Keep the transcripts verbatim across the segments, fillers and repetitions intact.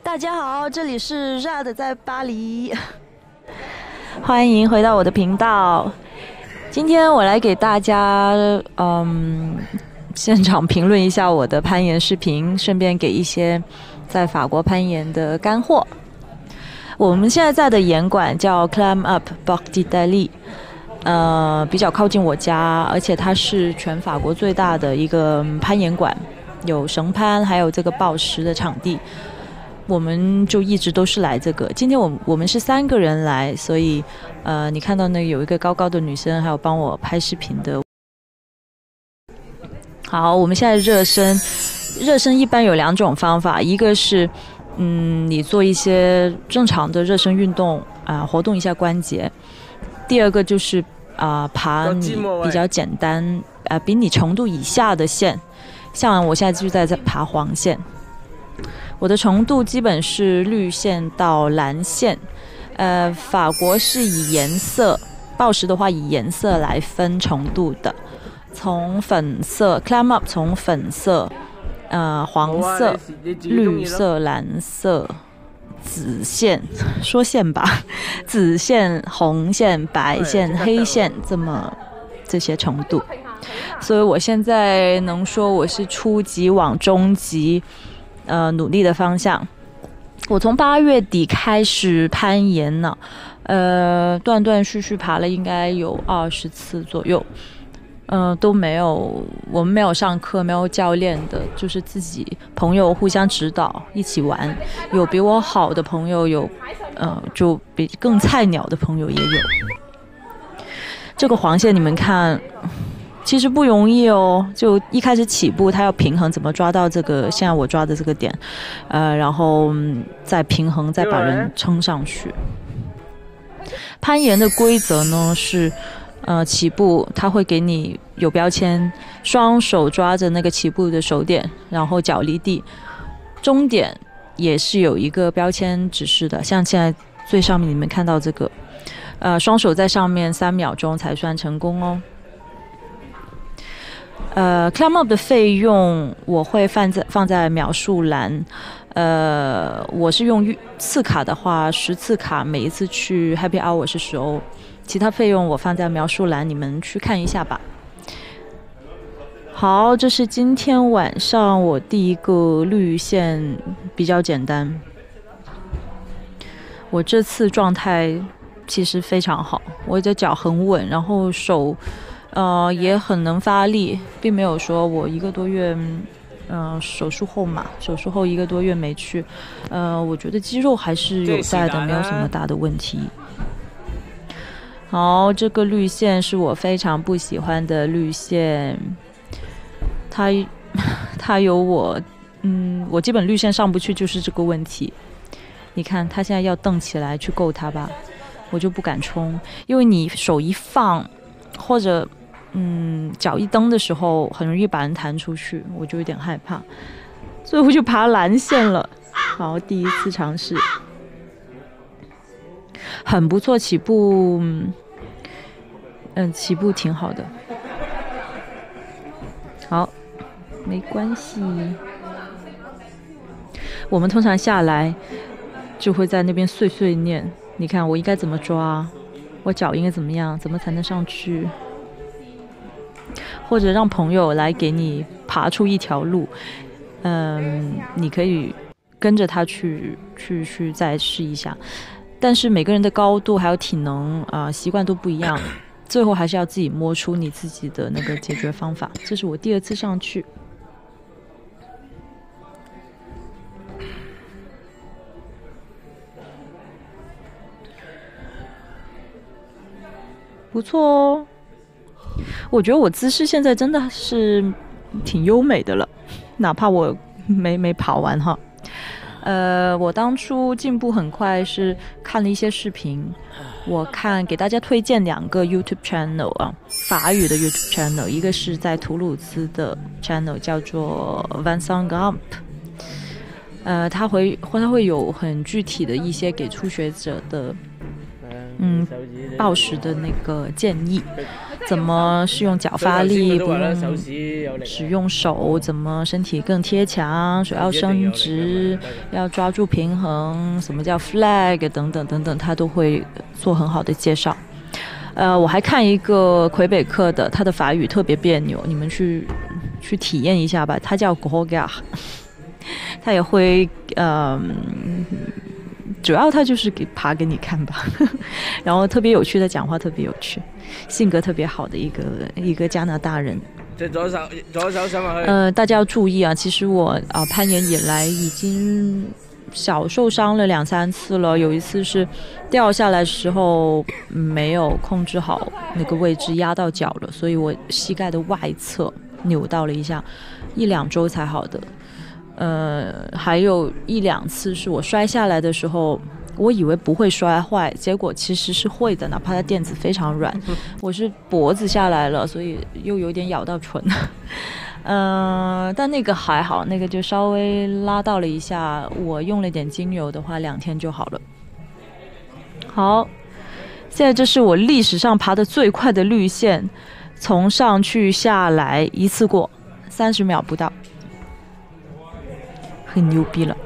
大家好，这里是 Rad 在巴黎，欢迎回到我的频道。今天我来给大家嗯现场评论一下我的攀岩视频，顺便给一些在法国攀岩的干货。我们现在在的岩馆叫 Climb Up Borg d'Italie， 呃，比较靠近我家，而且它是全法国最大的一个攀岩馆，有绳攀，还有这个抱石的场地。我们就一直都是来这个。今天我我们是三个人来，所以呃，你看到那个有一个高高的女生，还有帮我拍视频的。好，我们现在热身。热身一般有两种方法，一个是嗯，你做一些正常的热身运动啊、呃，活动一下关节。第二个就是啊、呃，爬你比较简单啊、呃，比你程度以下的线，像我现在就在在爬黄线。我的程度基本是绿线到蓝线，呃，法国是以颜色，抱石的话以颜色来分程度的，从粉色 climb up 从粉色，呃，黄色、绿色、蓝色、紫线，说线吧，紫线、红线、白线、黑线，这么这些程度，所以我现在能说我是初级往中级。呃，努力的方向。我从八月底开始攀岩呢，呃，断断续续爬了应该有二十次左右，呃，都没有，我们没有上课，没有教练的，就是自己朋友互相指导，一起玩。有比我好的朋友，有呃，就比更菜鸟的朋友也有。这个黄线你们看。其实不容易哦，就一开始起步，它要平衡，怎么抓到这个现在我抓的这个点，呃，然后再平衡，再把人撑上去。攀岩的规则呢是，呃，起步它会给你有标签，双手抓着那个起步的手点，然后脚离地，终点也是有一个标签指示的，像现在最上面你们看到这个，呃，双手在上面三秒钟才算成功哦。呃 ，Climb Up 的费用我会放在放在描述栏。呃，我是用次卡的话，十次卡每一次去 Happy Hour 是十欧，其他费用我放在描述栏，你们去看一下吧。好，这是今天晚上我第一个绿线，比较简单。我这次状态其实非常好，我的脚很稳，然后手。呃，也很能发力，并没有说我一个多月，嗯、呃，手术后嘛，手术后一个多月没去，呃，我觉得肌肉还是有在的，没有什么大的问题。好，这个绿线是我非常不喜欢的绿线，它它有我，嗯，我基本绿线上不去就是这个问题。你看，它现在要蹬起来去够它吧，我就不敢冲，因为你手一放，或者。嗯，脚一蹬的时候很容易把人弹出去，我就有点害怕，所以我就爬蓝线了。好，第一次尝试，很不错，起步，嗯，起步挺好的。好，没关系。我们通常下来就会在那边碎碎念，你看我应该怎么抓，我脚应该怎么样，怎么才能上去？或者让朋友来给你爬出一条路，嗯，你可以跟着他去去去再试一下。但是每个人的高度还有体能啊、呃、习惯都不一样，最后还是要自己摸出你自己的那个解决方法。这是我第二次上去，不错哦。我觉得我姿势现在真的是挺优美的了，哪怕我没没跑完哈。呃，我当初进步很快是看了一些视频，我看给大家推荐两个 YouTube channel 啊，法语的 YouTube channel， 一个是在图鲁兹的 channel 叫做 Vincent Gramp， 呃，他会他会有很具体的一些给初学者的。嗯，抱石的那个建议， 怎么是用脚发力，不用使用手，怎么身体更贴墙，手要伸直，要抓住平衡，什么叫 flag 等等等等，他都会做很好的介绍。呃，我还看一个魁北克的，他的法语特别别扭，你们去去体验一下吧，他叫 Goga， 他也会呃。主要他就是给爬给你看吧，然后特别有趣的讲话，特别有趣，性格特别好的一个一个加拿大人。呃，大家要注意啊！其实我啊、呃、攀岩以来已经小受伤了两三次了，有一次是掉下来的时候没有控制好那个位置，压到脚了，所以我膝盖的外侧扭到了一下，一两周才好的。呃，还有一两次是我摔下来的时候，我以为不会摔坏，结果其实是会的，哪怕它垫子非常软。我是脖子下来了，所以又有点咬到唇。呃，但那个还好，那个就稍微拉到了一下，我用了点精油的话，两天就好了。好，现在这是我历史上爬得最快的绿线，从上去下来一次过，三十秒不到。很牛逼了。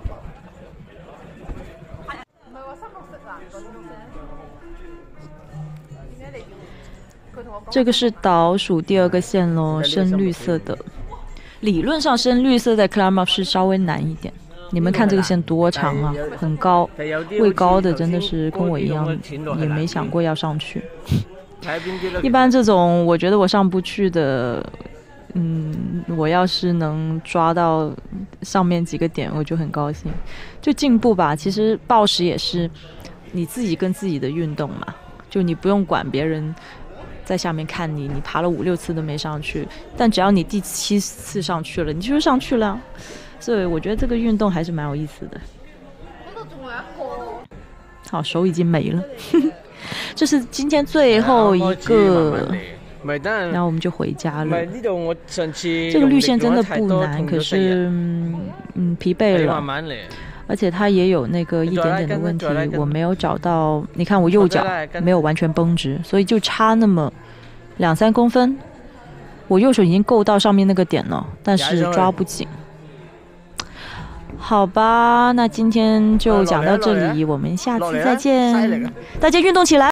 这个是倒数第二个线咯，深绿色的。理论上深绿色在 climb up 是稍微难一点。你们看这个线多长啊，很高，位高的真的是跟我一样，也没想过要上去。一般这种我觉得我上不去的。嗯，我要是能抓到上面几个点，我就很高兴，就进步吧。其实暴食也是你自己跟自己的运动嘛，就你不用管别人在下面看你，你爬了五六次都没上去，但只要你第七次上去了，你就是上去了。所以我觉得这个运动还是蛮有意思的。好，手已经没了。这是今天最后一个。然后我们就回家了。这个绿线真的不难，可是嗯疲惫了，而且它也有那个一点点的问题，我没有找到。你看我右脚没有完全绷直，所以就差那么两三公分，我右手已经够到上面那个点了，但是抓不紧。好吧，那今天就讲到这里，我们下次再见，大家运动起来。